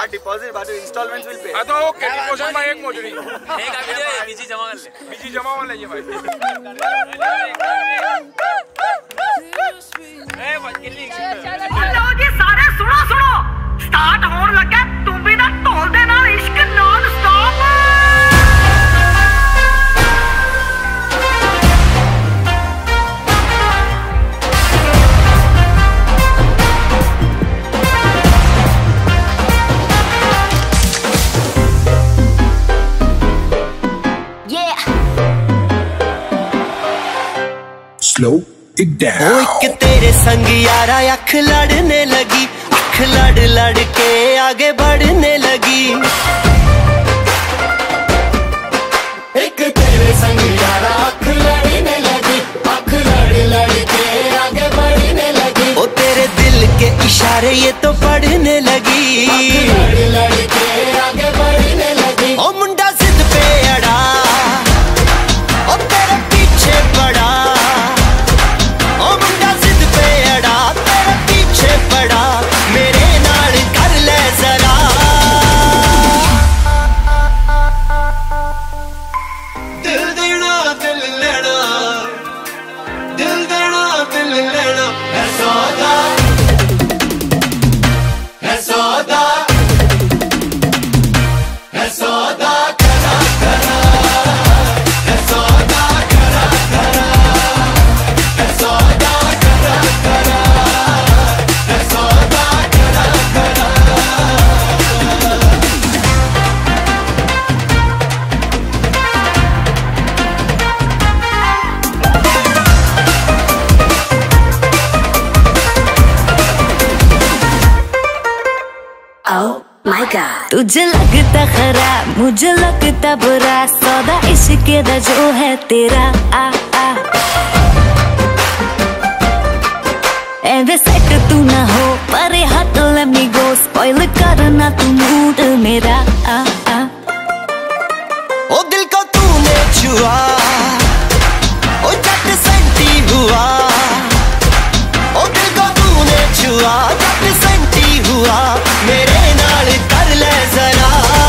हाँ डिपॉजिट बाद installments will pay. हाँ तो ओके डिपॉजिट भाई एक मोजरी। एक आ वीडियो बीजी जमा कर ले। बीजी जमा वाला ये भाई। ए बच्ची। लो जी सारे सुनो सुनो स्टार्ट होने लगा तुम भी ना ढोल दे नाल इश्क non stop. Slow it down. ओ एक तेरे संग यारा अख लड़ने लगी, अख लड़ लड़ के आगे बढ़ने लगी। एक तेरे संग यारा अख लड़ने लगी, अख लड़ लड़ के आगे बढ़ने लगी। ओ तेरे दिल के इशारे ये तो पढ़ने लगी, अख लड़ लड़ के आगे बढ़ने लगी। ओ मुंडा जिद पे अड़ा, ओ तेरे पीछे पड़ा। बड़ा मेरे नाल कर ले जरा। दिल देना दिल लेना, दिल देना दिल लेना है सौदा, है सौदा, है सौदा करा करा, है सौदा करा करा, है सौदा करा करा। तुझे लगता खराब मुझे लगता बुरा, सौदा इश्क दा जो है तेरा आ आ। एवे सेट तू ना हो पर हट let me go, स्पॉइल करना तू मूड मेरा आ आ। ओ दिल को तूने छुआ, ओ झट सेंटी हुआ। ओ दिल को तूने छुआ, झट सेंटी हुआ। मेरे नाल कर ले जरा।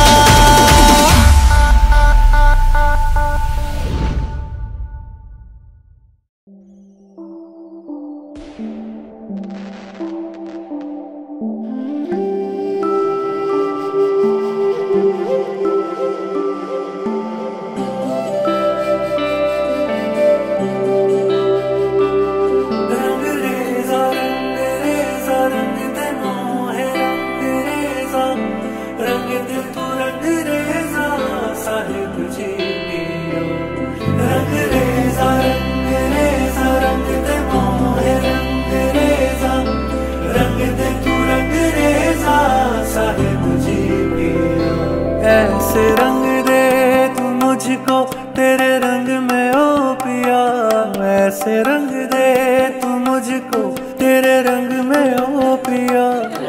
ऐसे रंग दे तू मुझको तेरे रंग में ओ पिया, ऐसे रंग दे तू मुझको तेरे रंग में ओ पिया।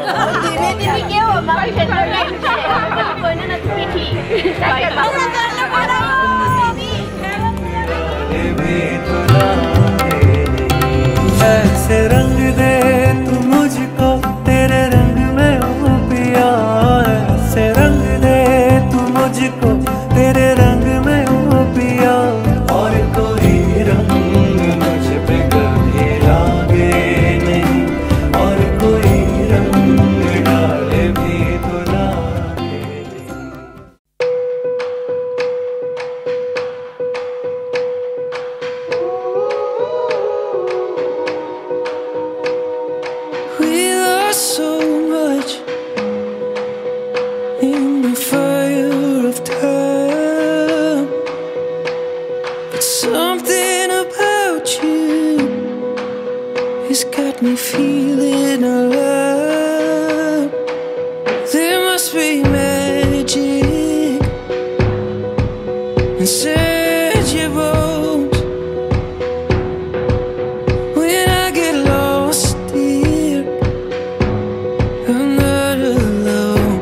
ऐसे रंग दे तू मुझको तेरे रंग में ओ पिया, ऐसे रंग दे तू मुझको तेरे रंग में ओ पिया। और कोई रंग मुझ पे कभी लागे नहीं, और कोई रंग डाले भी तो लागे नहीं। We lost so much in the fire of time, but something about you has got me feeling alive. There must be magic inside your bones. When I get lost, dear, I'm not alone.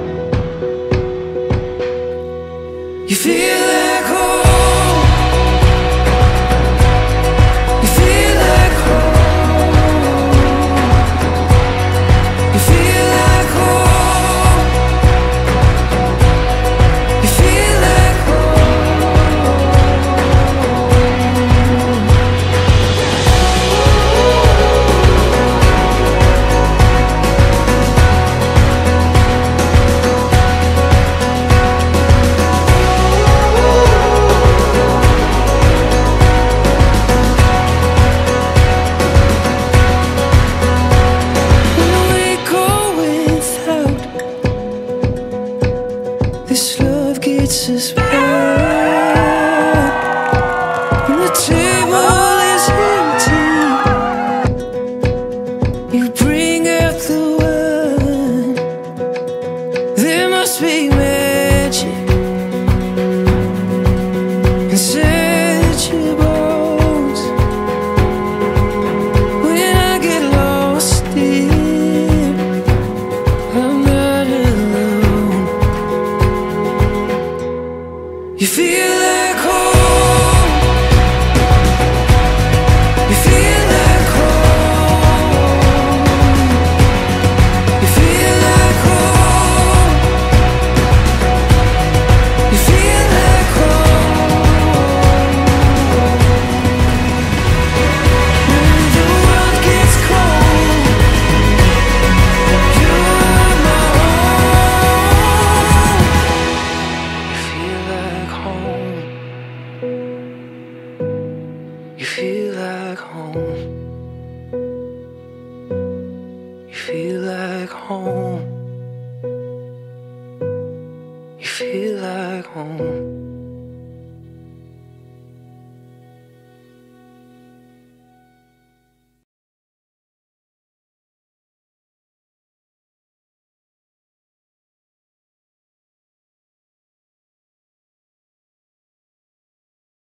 You feel like home. You feel like home. You feel like home. This love gets us back. When the table is empty, you bring out the wine. There must be magic inside your bones. When I get lost here, I'm not alone. You feel like home. You feel like home. You feel like home. You feel like home. When the world gets cold, you're my home. You feel like home. You feel like home. You feel like home. You feel like home.